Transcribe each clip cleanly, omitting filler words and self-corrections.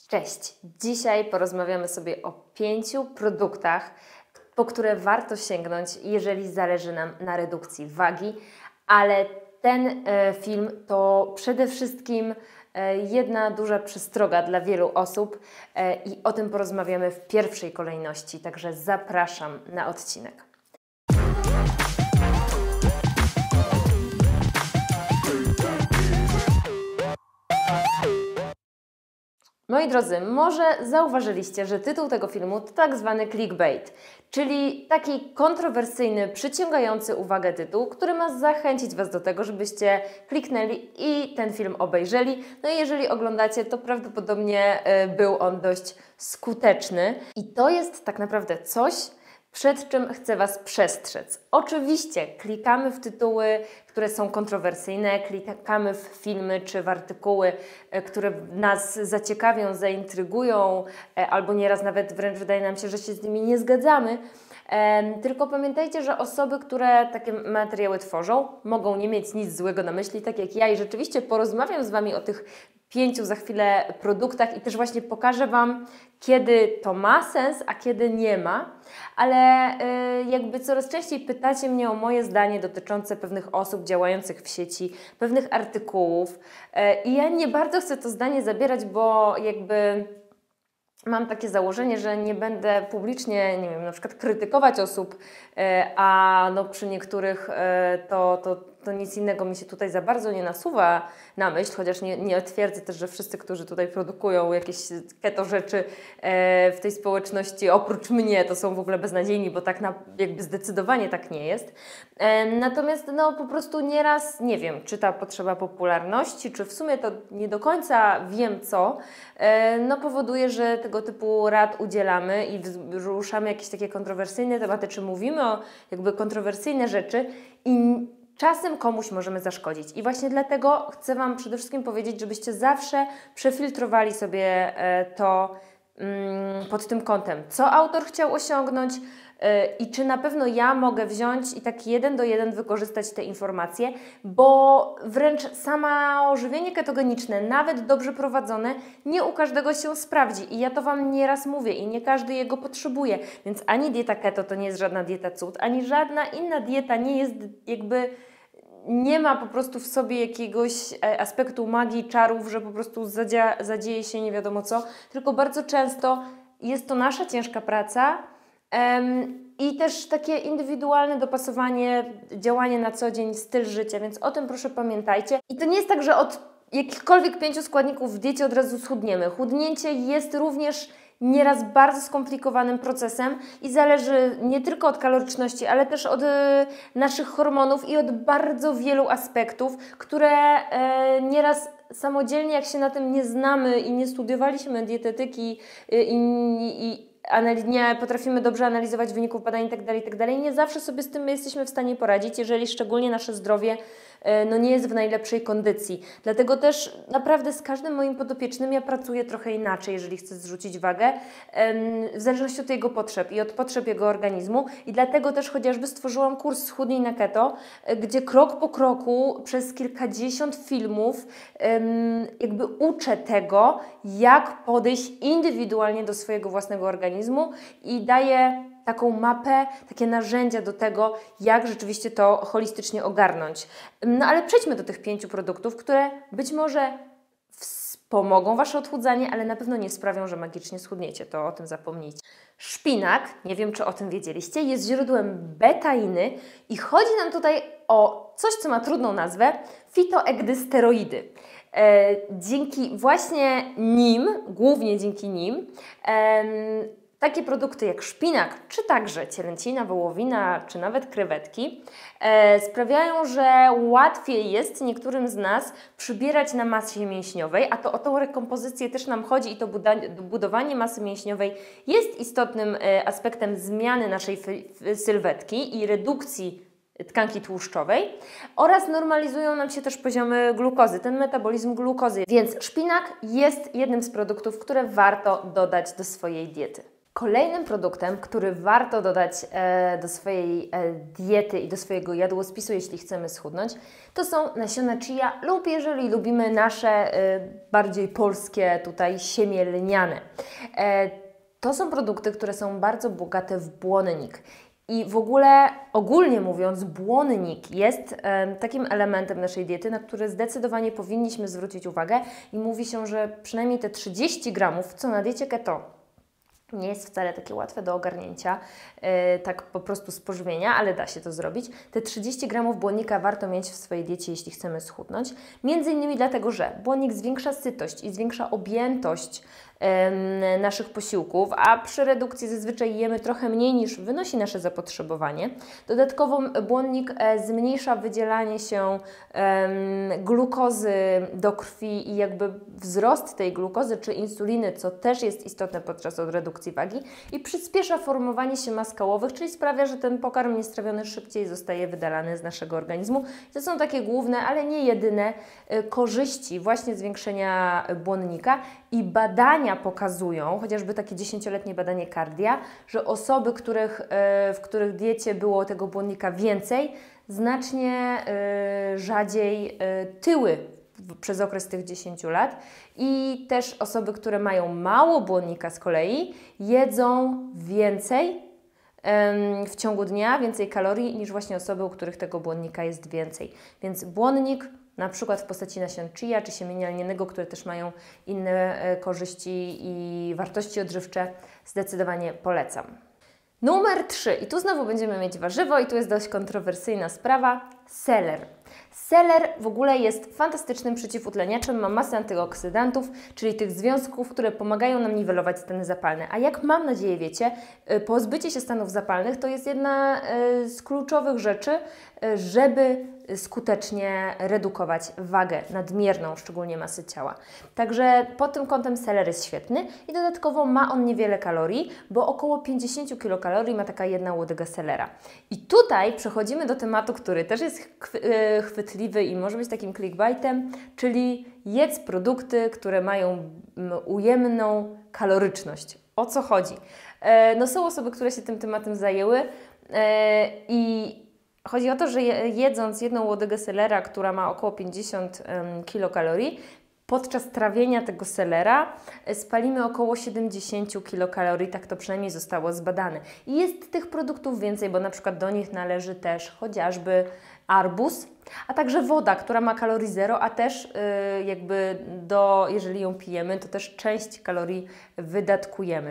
Cześć! Dzisiaj porozmawiamy sobie o 5 produktach, po które warto sięgnąć, jeżeli zależy nam na redukcji wagi, ale ten film to przede wszystkim jedna duża przestroga dla wielu osób i o tym porozmawiamy w pierwszej kolejności, także zapraszam na odcinek. Moi drodzy, może zauważyliście, że tytuł tego filmu to tak zwany clickbait, czyli taki kontrowersyjny, przyciągający uwagę tytuł, który ma zachęcić Was do tego, żebyście kliknęli i ten film obejrzeli. No i jeżeli oglądacie, to prawdopodobnie był on dość skuteczny. I to jest tak naprawdę coś, przed czym chcę Was przestrzec. Oczywiście klikamy w tytuły, które są kontrowersyjne, klikamy w filmy czy w artykuły, które nas zaciekawią, zaintrygują, albo nieraz nawet wręcz wydaje nam się, że się z nimi nie zgadzamy. Tylko pamiętajcie, że osoby, które takie materiały tworzą, mogą nie mieć nic złego na myśli, tak jak ja, i rzeczywiście porozmawiam z Wami o tych 5 za chwilę produktach i też właśnie pokażę Wam, kiedy to ma sens, a kiedy nie ma, ale jakby coraz częściej pytacie mnie o moje zdanie dotyczące pewnych osób działających w sieci, pewnych artykułów i ja nie bardzo chcę to zdanie zabierać, bo jakby mam takie założenie, że nie będę publicznie, nie wiem, na przykład krytykować osób, a no przy niektórych to nic innego mi się tutaj za bardzo nie nasuwa na myśl, chociaż nie twierdzę też, że wszyscy, którzy tutaj produkują jakieś keto rzeczy w tej społeczności, oprócz mnie, to są w ogóle beznadziejni, bo tak jakby zdecydowanie tak nie jest. Natomiast no po prostu nieraz, nie wiem, czy ta potrzeba popularności, czy w sumie to nie do końca wiem co, no powoduje, że tego typu rad udzielamy i ruszamy jakieś takie kontrowersyjne tematy, czy mówimy o jakby kontrowersyjne rzeczy i czasem komuś możemy zaszkodzić. I właśnie dlatego chcę Wam przede wszystkim powiedzieć, żebyście zawsze przefiltrowali sobie to pod tym kątem, co autor chciał osiągnąć i czy na pewno ja mogę wziąć i tak 1 do 1 wykorzystać te informacje, bo wręcz samo żywienie ketogeniczne, nawet dobrze prowadzone, nie u każdego się sprawdzi i ja to Wam nieraz mówię i nie każdy jego potrzebuje, więc ani dieta keto to nie jest żadna dieta cud, ani żadna inna dieta nie jest jakby... Nie ma po prostu w sobie jakiegoś aspektu magii, czarów, że po prostu zadzieje się nie wiadomo co, tylko bardzo często jest to nasza ciężka praca i też takie indywidualne dopasowanie, działanie na co dzień, styl życia, więc o tym proszę pamiętajcie. I to nie jest tak, że od jakichkolwiek 5 składników w diecie od razu schudniemy. Chudnięcie jest również nieraz bardzo skomplikowanym procesem i zależy nie tylko od kaloryczności, ale też od naszych hormonów i od bardzo wielu aspektów, które nieraz samodzielnie, jak się na tym nie znamy i nie studiowaliśmy dietetyki i nie potrafimy dobrze analizować wyników badań itd., nie zawsze sobie z tym jesteśmy w stanie poradzić, jeżeli szczególnie nasze zdrowie no nie jest w najlepszej kondycji. Dlatego też naprawdę z każdym moim podopiecznym ja pracuję trochę inaczej, jeżeli chcę zrzucić wagę, w zależności od jego potrzeb i od potrzeb jego organizmu. I dlatego też chociażby stworzyłam kurs Schudnij na keto, gdzie krok po kroku przez kilkadziesiąt filmów jakby uczę tego, jak podejść indywidualnie do swojego własnego organizmu i daję taką mapę, takie narzędzia do tego, jak rzeczywiście to holistycznie ogarnąć. No ale przejdźmy do tych 5 produktów, które być może wspomogą Wasze odchudzanie, ale na pewno nie sprawią, że magicznie schudniecie. To o tym zapomnijcie. Szpinak, nie wiem czy o tym wiedzieliście, jest źródłem betainy i chodzi nam tutaj o coś, co ma trudną nazwę, fitoegdysteroidy. Dzięki właśnie nim, głównie dzięki nim, takie produkty jak szpinak, czy także cielęcina, wołowina, czy nawet krewetki sprawiają, że łatwiej jest niektórym z nas przybierać na masie mięśniowej, a to o tą rekompozycję też nam chodzi i to budowanie masy mięśniowej jest istotnym aspektem zmiany naszej sylwetki i redukcji tkanki tłuszczowej oraz normalizują nam się też poziomy glukozy, ten metabolizm glukozy, więc szpinak jest jednym z produktów, które warto dodać do swojej diety. Kolejnym produktem, który warto dodać do swojej diety i do swojego jadłospisu, jeśli chcemy schudnąć, to są nasiona chia lub jeżeli lubimy nasze bardziej polskie tutaj siemię lniane. To są produkty, które są bardzo bogate w błonnik. I w ogóle, ogólnie mówiąc, błonnik jest takim elementem naszej diety, na który zdecydowanie powinniśmy zwrócić uwagę i mówi się, że przynajmniej te 30 gramów, co na diecie keto nie jest wcale takie łatwe do ogarnięcia, tak po prostu z pożywienia, ale da się to zrobić. Te 30 gramów błonnika warto mieć w swojej diecie, jeśli chcemy schudnąć. Między innymi dlatego, że błonnik zwiększa sytość i zwiększa objętość naszych posiłków, a przy redukcji zazwyczaj jemy trochę mniej niż wynosi nasze zapotrzebowanie. Dodatkowo błonnik zmniejsza wydzielanie się glukozy do krwi i jakby wzrost tej glukozy czy insuliny, co też jest istotne podczas redukcji wagi i przyspiesza formowanie się mas kałowych, czyli sprawia, że ten pokarm niestrawiony szybciej zostaje wydalany z naszego organizmu. To są takie główne, ale nie jedyne korzyści właśnie zwiększenia błonnika i badania pokazują, chociażby takie 10-letnie badanie Cardia, że osoby, w których diecie było tego błonnika więcej, znacznie rzadziej tyły przez okres tych 10 lat i też osoby, które mają mało błonnika z kolei jedzą więcej w ciągu dnia, więcej kalorii niż właśnie osoby, u których tego błonnika jest więcej. Więc błonnik na przykład w postaci nasion chia czy siemienia lnianego, które też mają inne korzyści i wartości odżywcze, zdecydowanie polecam. Numer 3. I tu znowu będziemy mieć warzywo i tu jest dość kontrowersyjna sprawa. Seler. Seler w ogóle jest fantastycznym przeciwutleniaczem, ma masę antyoksydantów, czyli tych związków, które pomagają nam niwelować stany zapalne. A jak mam nadzieję wiecie, pozbycie się stanów zapalnych to jest jedna z kluczowych rzeczy, żeby skutecznie redukować wagę nadmierną, szczególnie masy ciała. Także pod tym kątem seler jest świetny i dodatkowo ma on niewiele kalorii, bo około 50 kilokalorii ma taka jedna łodyga selera. I tutaj przechodzimy do tematu, który też jest chwytliwy i może być takim clickbaitem, czyli jedz produkty, które mają ujemną kaloryczność. O co chodzi? No są osoby, które się tym tematem zajęły i chodzi o to, że jedząc jedną łodygę selera, która ma około 50 kilokalorii, podczas trawienia tego selera spalimy około 70 kilokalorii, tak to przynajmniej zostało zbadane. I jest tych produktów więcej, bo na przykład do nich należy też chociażby arbuz, a także woda, która ma kalorii zero, a też jeżeli ją pijemy, to też część kalorii wydatkujemy.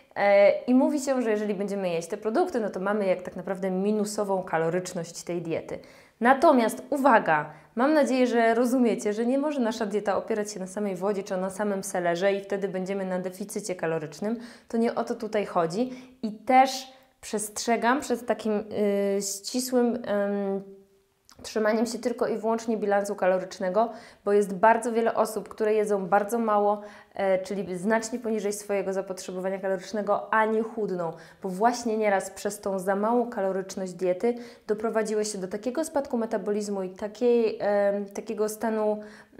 I mówi się, że jeżeli będziemy jeść te produkty, no to mamy jak tak naprawdę minusową kaloryczność tej diety. Natomiast uwaga, mam nadzieję, że rozumiecie, że nie może nasza dieta opierać się na samej wodzie czy na samym selerze i wtedy będziemy na deficycie kalorycznym. To nie o to tutaj chodzi i też przestrzegam przed takim ścisłym trzymaniem się tylko i wyłącznie bilansu kalorycznego, bo jest bardzo wiele osób, które jedzą bardzo mało, czyli znacznie poniżej swojego zapotrzebowania kalorycznego, a nie chudną, bo właśnie nieraz przez tą za małą kaloryczność diety doprowadziły się do takiego spadku metabolizmu i takiego stanu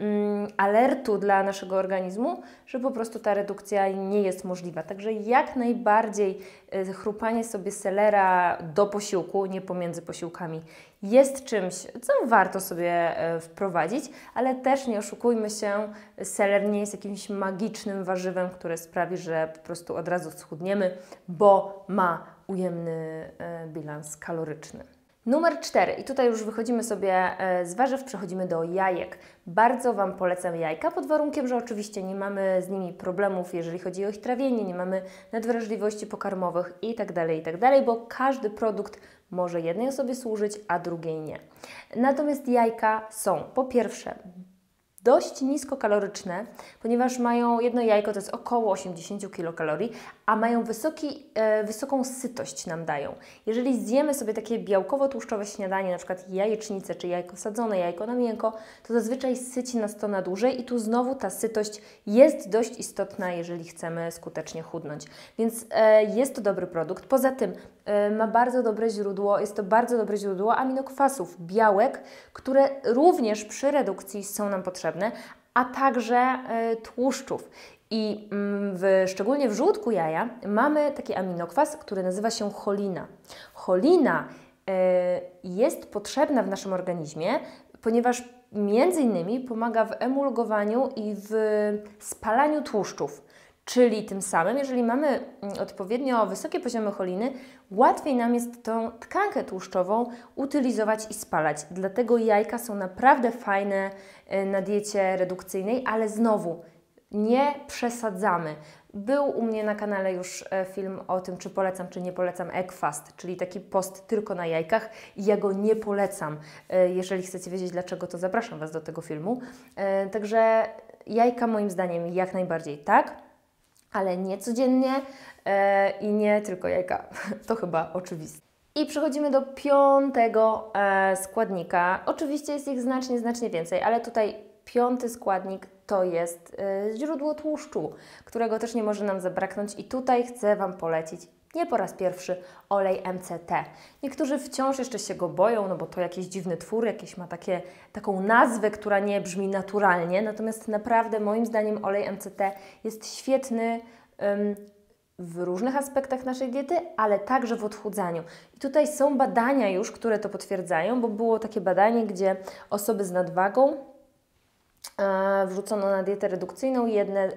alertu dla naszego organizmu, że po prostu ta redukcja nie jest możliwa. Także jak najbardziej chrupanie sobie selera do posiłku, nie pomiędzy posiłkami, jest czymś, co warto sobie wprowadzić, ale też nie oszukujmy się, seler nie jest jakimś magicznym warzywem, które sprawi, że po prostu od razu schudniemy, bo ma ujemny bilans kaloryczny. Numer 4. I tutaj już wychodzimy sobie z warzyw, przechodzimy do jajek. Bardzo Wam polecam jajka, pod warunkiem, że oczywiście nie mamy z nimi problemów, jeżeli chodzi o ich trawienie, nie mamy nadwrażliwości pokarmowych itd., bo każdy produkt może jednej osobie służyć, a drugiej nie. Natomiast jajka są po pierwsze dość niskokaloryczne, ponieważ mają jedno jajko, to jest około 80 kilokalorii, a mają wysoką sytość nam dają. Jeżeli zjemy sobie takie białkowo-tłuszczowe śniadanie, na przykład jajecznicę, czy jajko sadzone, jajko na miękko, to zazwyczaj syci nas to na dłużej i tu znowu ta sytość jest dość istotna, jeżeli chcemy skutecznie chudnąć. Więc jest to dobry produkt. Poza tym ma bardzo dobre źródło, jest to bardzo dobre źródło aminokwasów, białek, które również przy redukcji są nam potrzebne, a także tłuszczów. I szczególnie w żółtku jaja mamy taki aminokwas, który nazywa się cholina. Cholina jest potrzebna w naszym organizmie, ponieważ między innymi pomaga w emulgowaniu i w spalaniu tłuszczów. Czyli tym samym, jeżeli mamy odpowiednio wysokie poziomy choliny, łatwiej nam jest tą tkankę tłuszczową utylizować i spalać. Dlatego jajka są naprawdę fajne na diecie redukcyjnej, ale znowu nie przesadzamy. Był u mnie na kanale już film o tym, czy polecam, czy nie polecam egg fast, czyli taki post tylko na jajkach i ja go nie polecam. Jeżeli chcecie wiedzieć dlaczego, to zapraszam Was do tego filmu. Także jajka moim zdaniem jak najbardziej tak, ale nie codziennie i nie tylko jajka. To chyba oczywiste. I przechodzimy do 5. składnika. Oczywiście jest ich znacznie więcej, ale tutaj 5. składnik to jest źródło tłuszczu, którego też nie może nam zabraknąć i tutaj chcę Wam polecić nie po raz pierwszy olej MCT. Niektórzy wciąż jeszcze się go boją, no bo to jakiś dziwny twór, jakiś ma taką nazwę, która nie brzmi naturalnie, natomiast naprawdę moim zdaniem olej MCT jest świetny w różnych aspektach naszej diety, ale także w odchudzaniu. I tutaj są badania już, które to potwierdzają, bo było takie badanie, gdzie osoby z nadwagą wrzucono na dietę redukcyjną. Jedne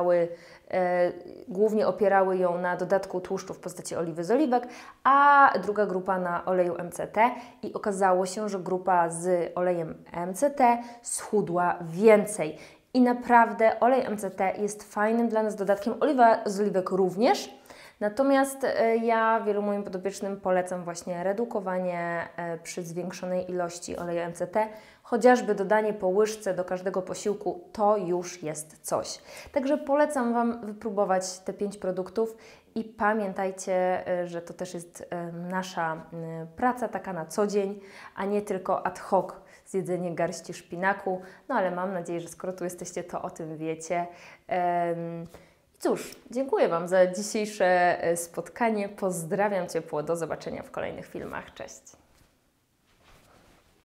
głównie opierały ją na dodatku tłuszczu w postaci oliwy z oliwek, a druga grupa na oleju MCT i okazało się, że grupa z olejem MCT schudła więcej. I naprawdę olej MCT jest fajnym dla nas dodatkiem, oliwa z oliwek również. Natomiast ja wielu moim podopiecznym polecam właśnie redukowanie przy zwiększonej ilości oleju MCT, chociażby dodanie po łyżce do każdego posiłku to już jest coś. Także polecam Wam wypróbować te 5 produktów i pamiętajcie, że to też jest nasza praca taka na co dzień, a nie tylko ad hoc zjedzenie garści szpinaku. No ale mam nadzieję, że skoro tu jesteście, to o tym wiecie. Cóż, dziękuję Wam za dzisiejsze spotkanie. Pozdrawiam ciepło. Do zobaczenia w kolejnych filmach. Cześć!